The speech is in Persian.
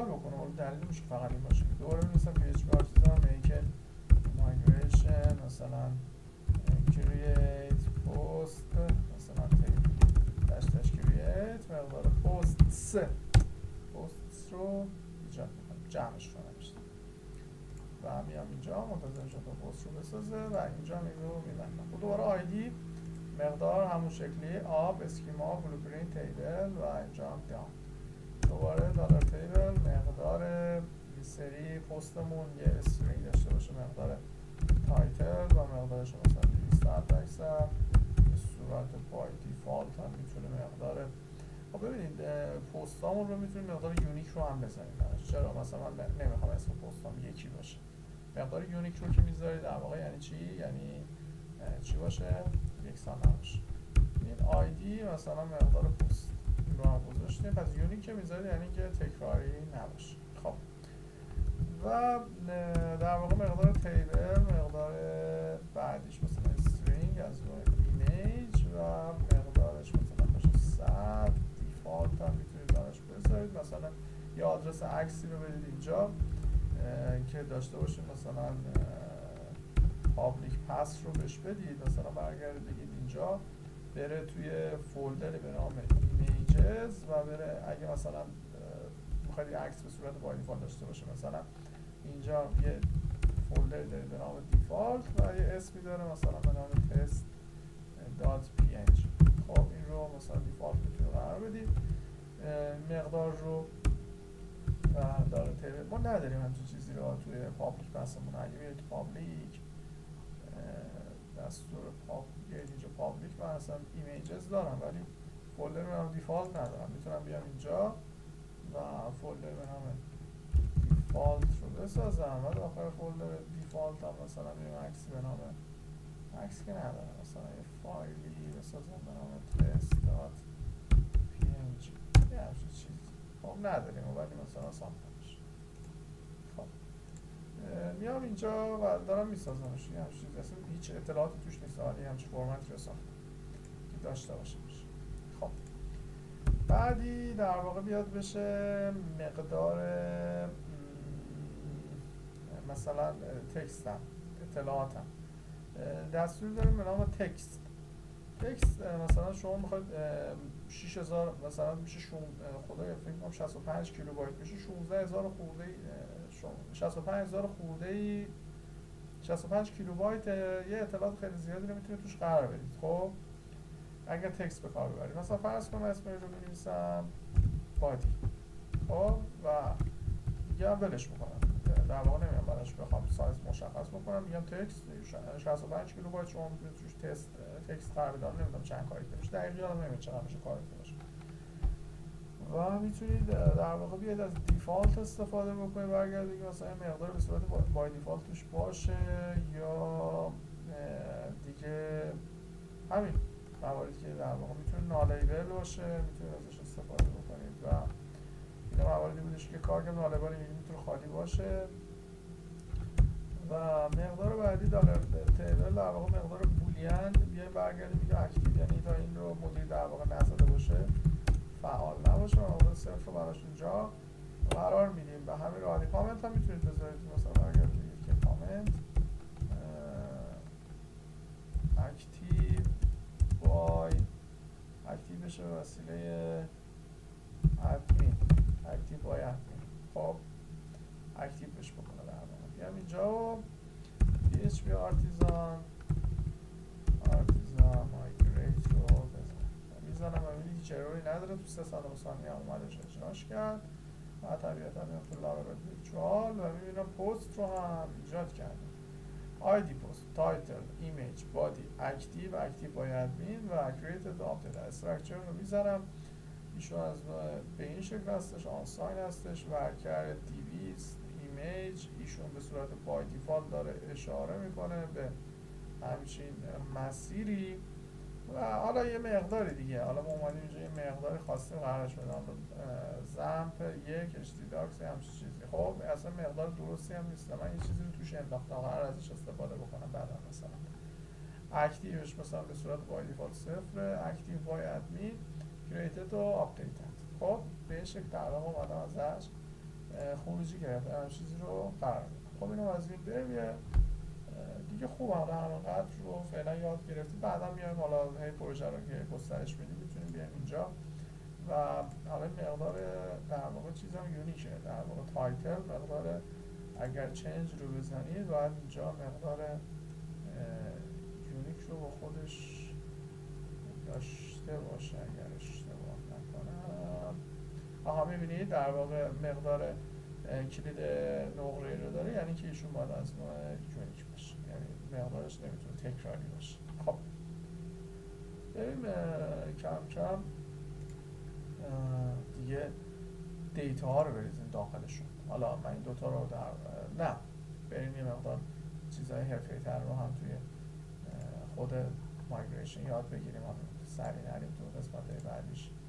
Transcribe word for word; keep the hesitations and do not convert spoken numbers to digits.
حل بکنه، ولی دلیل نمیشه فقط این باشه. دوباره می‌نویسم پی اچ پی آرتیزان make migration مثلا create post مثلا dash dash create مقدار posts posts رو ایجاد می‌کنم، جمعش رو نمیشه و میام اینجا منتظر میشم تا پست رو بسازه و اینجا هم این رو میبندم. و دوباره آیدی مقدار همون شکلی آب اسکیما بلوپرینت تیبل و اینجا هم دام. دوباره دلار تیبل مقدار سری پستمون یه استرینگ داشته باشه، مقدار تایتل و مقدارش مثلا دویست درصد به صورت بای دیفالت هم میتونه مقدار. خب ببینید پستامون رو میتونیم مقدار یونیک رو هم بزنیم. چرا مثلا من نمیخوام اسم پستام یکی باشه. مقدار یونیک رو که میذارید در واقع یعنی چی؟ یعنی چی باشه؟ یکسان نباشه. این آیدی مثلا مقدار پست این رو هم گذاشتیم، پس یونیک که میذارید یعنی که تکراری نباشه. خب و در واقع مقدار تیبل مقدار بعدیش مثلا استرینگ از نوع ایمیج و مقدارش مثلا باشه صد. دیفالت هم میتونید دانش بذارید، مثلا یه آدرس عکسی رو بدید اینجا که داشته باشید، مثلا پابلیک پس رو بهش بدید، مثلا برگردید بگید اینجا بره توی فولدری به نام ایمیجز و بره اگه مثلا میخواید عکس به صورت بای دیفالت داشته باشه، مثلا اینجا یه فولدر داره به نام دیفالت و یه اسمی داره مثلا به نام تست دات پی ان جی. خب این رو مثلا دیفالت میتونید قرار بدید. مقدار رو و داره تیبل ما نداریم همچین چیزی رو توی پابلیک بسمون. اگه بیاید تو پابلیک دستور پابلیک اینجا پابلیک من اصلا ایمیجز دارم ولی فولدر به نام دیفالت ندارم. میتونم بیام اینجا و فولدر به نام دیفالت رو بسازم و داخل فولدر دیفالت هم مثلا بیام عکسی به نام عکس که ندارم، مثلا یه فایلی بسازم به نام تست دات پی ان جی یه همچین چیزی. خب نداریم ولی مثلا سامپل بشه. خب میام اینجا و دارم میسازمش. یه همچین چیزی اصلا هیچ اطلاعاتی توش نیست، ولی همچین فرمتی رو ساختم که داشته باشه بشه. خب بعدی در واقع بیاد بشه مقدار مثلا تکستم اطلاعاتم. دستور داریم به نام تکست. تکست مثلا شما میخواید شش هزار مثلا میشه خدای فکر کنم شصت و پنج کیلوبایت میشه شانزده هزار خورده شصت و پنج هزار خورده شصت و پنج کیلوبایت یه اطلاعات خیلی زیادی رو میتونید توش قرار بدید. خب اگر تکست به کار ببرید مثلا فرض کنم اسم رو می‌نویسم بادی. خب و دیگه ولش میکنم، در واقع نمیام براش بخوام سایز مشخص بکنم، میگم تکست شصت و پنج کیلوبایت شما میتونید توش تست تکست قرار بدید. نمیدونم چند کاراکترش دقیقاً یادم نمیاد چقدر میشه کاراکترش. و میتونید در واقع بیاید از دیفالت استفاده بکنید، برگردید مثلا مقدار به صورت بای دیفالت توش باشه یا دیگه همین مواردی که در واقع میتونه نالیبل باشه میتونید ازش استفاده بکنید و این مواردی بودش که کار که نالیبل میتونه خالی باشه. و مقدار بعدی داره تیبل در واقع مقدار بولین بیایم برگردیم میگه اکتیو، یعنی تا این رو مدیر در واقع نزده باشه فعال نباشه و مقدار صفر رو براش اینجا قرار میدیم. به همین راحتی کامنت هم میتونید بذارید، مثلا برگردید بگید که کامنت اکتیو بای اکتیو بشه به وسیله ادمین اکتیو بای ادمین. خب اکتیو بشه بکنه در واقع. بیام اینجا و پی اچ پی آرتیزان آرتیزان مایگریت رو بزنم میزنم و میبینید هیچ اروری نداره. تو سه صدم ثانیه هم اومدش اجراش کرد و طبیعتا میام تو لارابل ویرچوال و میبینم پست رو هم ایجاد کردم. آیدی پست، تایتل، ایمیج، بادی، اکتیو، اکتیو بای ادمین و کریتد آپدیت. استراکچر رو میذارم. ایشون از به این شکل هستش، آنساین هستش، ورکر دیویست، ایمیج ایشون به صورت بای دیفالت داره اشاره میکنه به همچین مسیری و حالا یه مقداری دیگه. حالا ما اومدیم اینجا یه مقداری خواستیم قرارش بدم زمپ یک اچ دی داکس همچین چیزی. خب اصلا مقدار درستی هم نیست، من یه چیزی رو توش انداختم قرار ازش استفاده بکنم بعدا. مثلا اکتیوش مثلا به صورت بای دیفالت صفر، اکتیو بای ادمین، کریتد و آپدیتد. خب به این شکل در واقع اومدم ازش خروجی گرفته همه چیزی رو قرار میده. خب اینو از این بریم یه دیگه خوب هم همینقدر رو فعلا یاد گرفتی، بعدا میایم حالا هی پروژه رو که گسترش میدیم میتونیم بیایم اینجا و حالا مقدار در واقع چیزم یونیکه، در واقع تایتل مقدار اگر چنج رو بزنید باید اینجا مقدار یونیک رو با خودش داشته باشه اگر اشتباه نکنم. آها میبینید در واقع مقدار کلید نقره رو داره، یعنی که ایشون باید از نوع یونیک باشه، یعنی مقدارش نمیتونه تکراری باشه. خب بریم کم کم دیگه دیتا ها رو بریزیم داخلشون. حالا من این دوتا رو در نه بریم یه مقدار چیزهای حرفه‌ای تر رو هم توی خود مایگریشن یاد بگیریم، حالا سریع نریم تو قسمت بعدیش